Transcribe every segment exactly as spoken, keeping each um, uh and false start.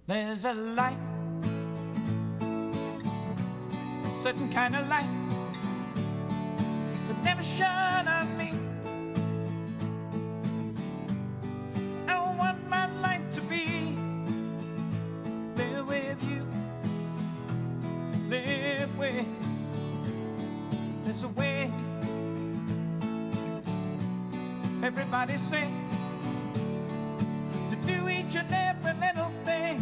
There's a light, certain kind of light that never shone on me. I want my life to be live with you, live with. There's a way. Everybody say to do each and every little thing.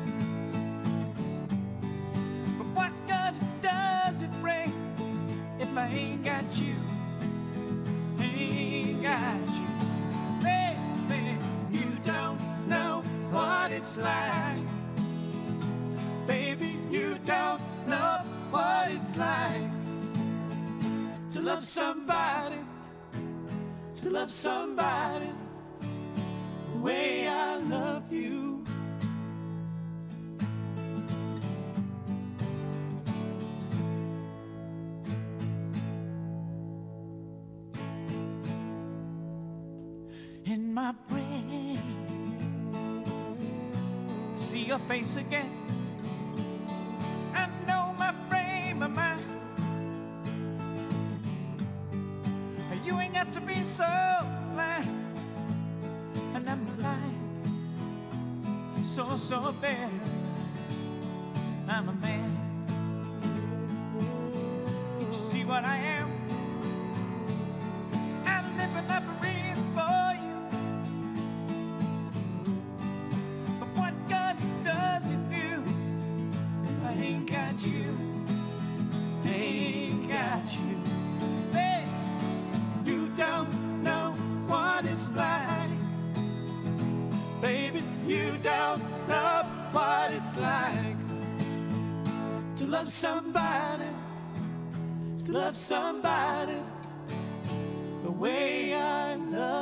But what good does it bring if I ain't got you? Ain't got you, baby. You don't know what it's like, baby. You don't know what it's like to love somebody, to love somebody the way I love you. In my brain, I see your face again. I know my frame of mind. You ain't got to be so blind, and I'm blind, so, so very. I'm a man. Can't you see what I am? I live and I breathe for you. But what good does it do if I ain't got you? Ain't got you. Don't know what it's like, baby. You don't know what it's like to love somebody, to love somebody the way I love